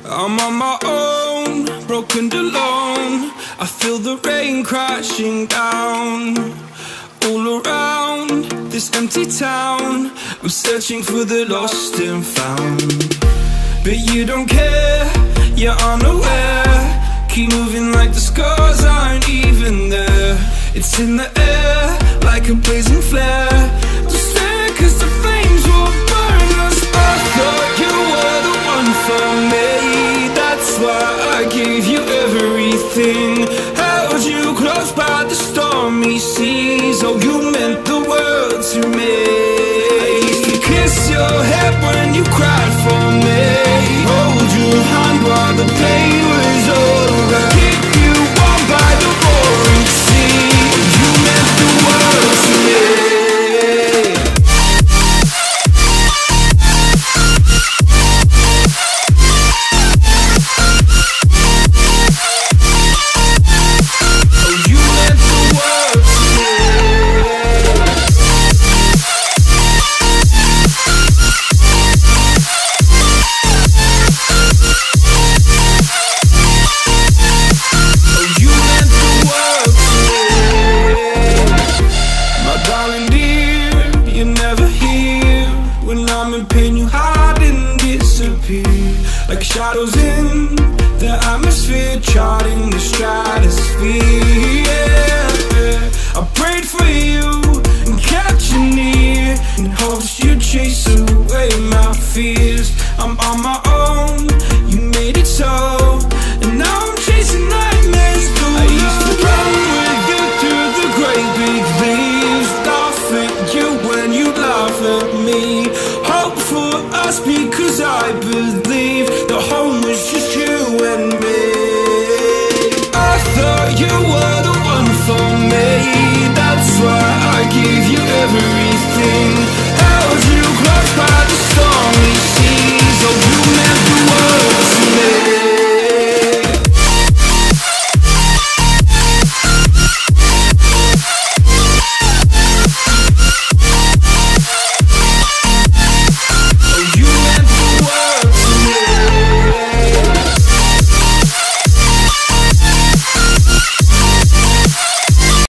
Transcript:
I'm on my own, broken and alone. I feel the rain crashing down all around this empty town. I'm searching for the lost and found, but you don't care, you're unaware. Keep moving like the scars aren't even there. It's in the air like a blazing flare. Don't stare cause the flames will burn us. I thought you were the one for me, that's why I gave you everything. Held you close by the stormy seas. Oh, you meant the world to me. I used to kiss your head when you cried for me, hold your hand while the pain was over, keep you warm by the roaring sea. You meant the world to me. Like shadows in the atmosphere, charting the stratosphere. Yeah. I prayed for you and kept you near in hopes you'd chase away my fears. I'm on my own,